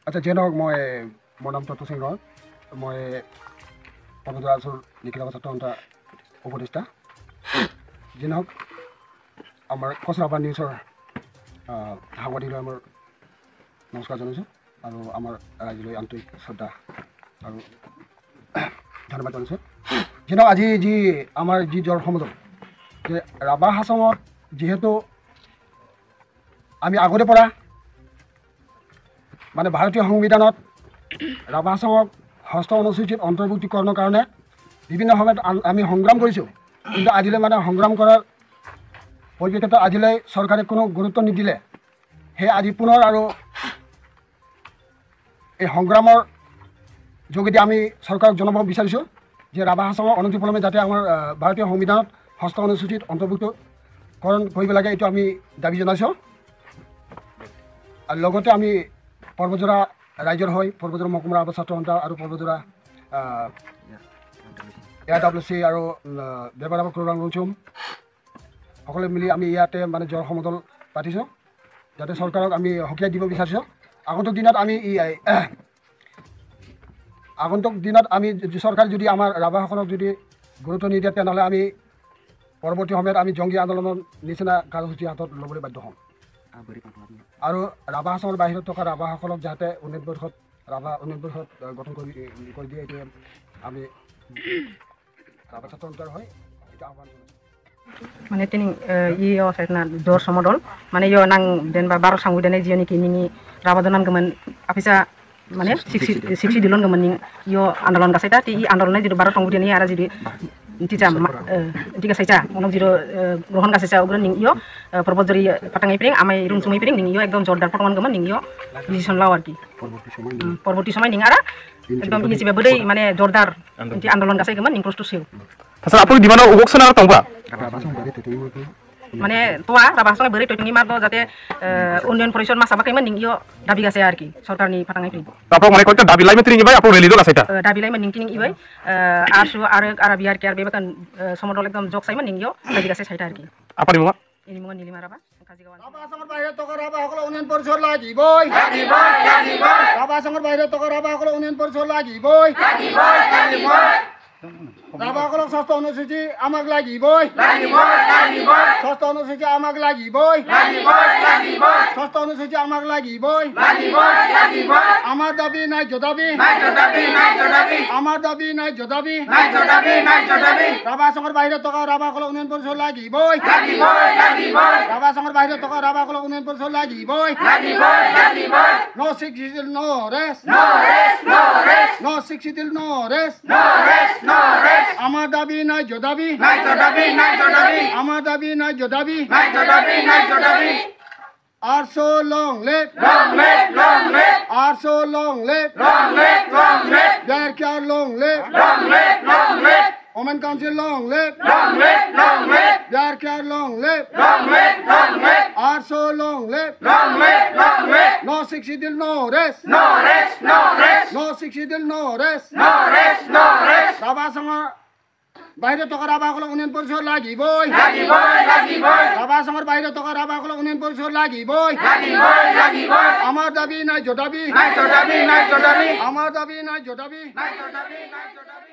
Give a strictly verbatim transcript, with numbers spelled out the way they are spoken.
আচ্ছা যে নহওক মই মোৰ নাম তত্ত্ব সিং ৰাৱত মই পৰ্বতজৰা অঞ্চল লিখিত ছাত্ৰ সন্থাৰ উপদেষ্টা যে নহওক আমাৰ কচৰাপাৰ নিউজৰ সাংবাদিকলৈ আমাৰ নমস্কাৰ জনাইছোঁ আৰু আমাৰ ৰাইজলৈ আন্তৰিক শ্ৰদ্ধা আৰু ধন্যবাদ জনাইছোঁ যে নহওক আজি যি আমাৰ যি জ্বৰ সমদল যে ৰাভা হাছঙত যিহেতু আমি আগতে পৰা মানে ভাৰতীয় সংবিধানত ৰাভা হাছঙক ষষ্ঠ অনুসূচিত অন্তৰ্ভুক্তিকৰণৰ কাৰণে বিভিন্ন সময়ত আমি সংগ্ৰাম কৰিছোঁ কিন্তু আজিলৈ মানে সংগ্ৰাম কৰাৰ পৰিপ্ৰেক্ষিতত আজিলৈ চৰকাৰে কোনো গুৰুত্ব নিদিলে সেই আজি পুনৰ আৰু এই সংগ্ৰামৰ যোগেদি আমি চৰকাৰক জনাব বিচাৰিছোঁ যে ৰাভা হাছঙৰ অনতিপলমে যাতে আমাৰ ভাৰতীয় সংবিধানত ষষ্ঠ অনুসূচিত অন্তৰ্ভুক্তকৰণ কৰিব লাগে এইটো আমি দাবী জনাইছোঁ আৰু লগতে আমি পৰ্বতজৰা ৰাইজৰ হৈ পৰ্বতজৰা মহকুমা ৰাভা ছাত্ৰ সন্থা আৰু পৰ্বতজৰা এ ডাব্লিউ চি আৰু বেপাৰ কৰোৰাং ৰংচুম সকলোৱে মিলি আমি ইয়াতে মানে জ্বৰ সমদল পাতিছোঁ যাতে চৰকাৰক আমি সকীয়াই দিব বিচাৰিছোঁ আগন্তুক দিনত আমি আগন্তুক দিনত আমি চৰকাৰে যদি আমাৰ ৰাভাসকলক যদি গুৰুত্ব নিদিয়ে তেনেহ'লে আমি পৰৱৰ্তী সময়ত আমি জংগী আন্দোলনৰ নিচিনা কাৰ্যসূচী হাতত ল'বলৈ বাধ্য হ'ম আৰু ৰাভা হাছঙৰ বাহিৰত থকা ৰাভাসকলক যাতে উন্নয়ন পৰিষদ ৰাভা উন্নয়ন পৰিষদ গঠন কৰি কৰি দিয়ে এইটোৱে আমি ৰাভা ছাত্ৰ সন্থাৰ হৈ এইটো আহ্বান মানে তিনি iyo saitna dor somodol মানে iyo nang den ba baro sangu dene jioni ki ningi rabadonan gaman afisa মানে siksi dilon gaman ning iyo andalon gasaita ti i andalon jiru baro sangu dene ara jiri tica tica saita ono jiru grohon gasaita ogron ning iyo পর্বতজরি পাটাঙ্গাই পিরিং আমai রুম সুমাই পিরিং ning iyo একদম জোরদার পটমান gaman ning iyo ডিসিশন লাও আর কি পরবর্তী সময় ning ara একদম ইনিসিবে বড়ই মানে জোরদার ti আন্দোলন গাসাই gaman ning প্রস্তুত সেও তাছাড়া আপনি দিমানো অবকসনা তংবা মানে তোয়া রাভা হাছঙে বড়ই টইটুঙি মারবো যাতে উন্নয়ন পরিষদ মা সাবাকাই মান নিংইও দাবি গাছে আর কি সরকারনি পাটাঙ্গাই পিরিং তারপর মানে কয়টা দাবি লাইমে তিরিং ইবাই আপনি রেলি দল আছে এটা দাবি লাইমে নিং তিরিং ইবাই আর সু আর আর বিআর কে আর বেবাকান সমদল একদম জক সাইমান নিংইও দাবি গাছে সাইটা আর কি আপনি মামা ini mo nilima raba kajigawan Rabha হাছঙৰ বাহিৰত থকা ৰাভাসকলৰ উন্নয়ন পৰিষদ লাগিবই লাগিবই লাগিবই ৰাভা হাছঙৰ বাহিৰত থকা ৰাভাসকলৰ উন্নয়ন পৰিষদ লাগিবই লাগিবই লাগিবই ৰাভাসকলক ষষ্ঠ অনুসূচী আমাক লাগিবই লাগিবই লাগিবই ষষ্ঠ অনুসূচী আমাক লাগিবই লাগিবই লাগিবই ষষ্ঠ অনুসূচী আমাক লাগিবই লাগিবই লাগিবই আমাৰ দাবী নাই জদাবী নাই জদাবী নাই জদাবী আমাৰ দাবী নাই জদাবী নাই জদাবী নাই জদাবী ৰাভা হাছঙৰ বাহিৰত থকা ৰাভাসকলৰ উন্নয়ন পৰিষদ লাগিবই লাগিবই লাগিবই ৰাভা হাছঙৰ বাহিৰত থকা ৰাভাসকলৰ উন্নয়ন পৰিষদ লাগিবই লাগিবই লাগিবই নো সিক্সিডিল নো ৰেস নো ৰেস নো ৰেস নো সিক্সিডিল নো ৰেস নো ৰেস নো ৰেস আমার দাবি নাই জদাবি নাই জদাবি নাই জদাবি আমার দাবি নাই জদাবি নাই জদাবি নাই জদাবি আর সো লং লেট লং লেট লং লেট আর সো লং লেট লং লেট লং লেট দেয়ার কেয়ার লং লেট লং লেট লং লেট ওমেন কাউন্সিল লং লেট লং লেট লং লেট দেয়ার কেয়ার লং লেট লং লেট লং লেট আর সো লং লেট লং লেট লং লেট নো সিক্সিডিল নো রেস নো রেস নো রেস নো সিক্সিডিল নো রেস নো রেস নো রেস রাভা হাছঙৰ বাহিৰত থকা ৰাভাসকলক উন্নয়ন পৰিষদ লাগিবই লাগিবই লাগিবই ৰাভা হাছঙৰ বাহিৰত থকা ৰাভাসকলক উন্নয়ন পৰিষদ লাগিবই লাগিবই লাগিবই আমাৰ দাবী নাই জদাবী নাই জদাবী নাই জদাবী আমাৰ দাবী নাই জদাবী নাই জদাবী নাই জদাবী